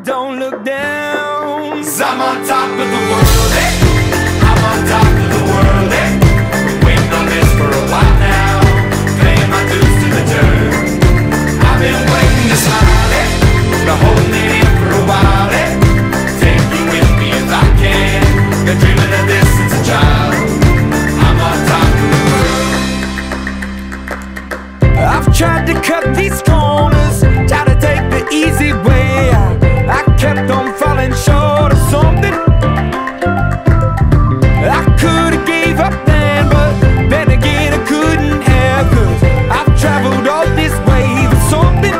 don't look down. 'Cause I'm on top of the world, eh? I'm on top of the world, eh? Been waiting on this for a while now, paying my dues to the dirt. I've been waiting to smile, eh? Been holding it in for a while, eh? Take you with me if I can. Been dreaming of this since a child. I'm on top of the world. I've tried to cut these corners, tried to take the easy way. I kept on falling short of something. I could've gave up then, but then again I couldn't have. 'Cause I've traveled all this way for something.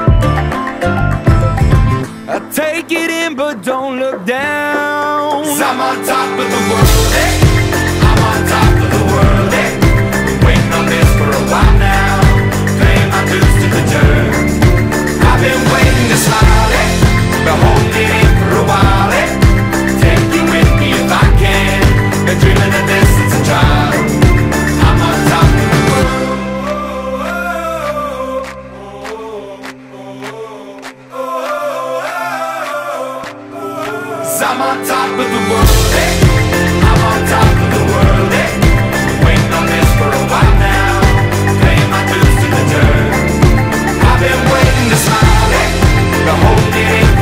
I take it in but don't look down. 'Cause I'm on top of the world, eh? I'm on top of the world, eh? Been waiting on this for a while now, paying my dues to the dirt. I've been waiting to smile, eh? Been holding it in for a while, eh? Take you with me if I can. Been dreaming of this since a child. I'm on top of the world. 'Cause I'm on top of the world, eh? I'm on top of the world, eh? Waiting on this for a while now, paying my dues to the dirt. I've been waiting to smile, eh? Been holding it in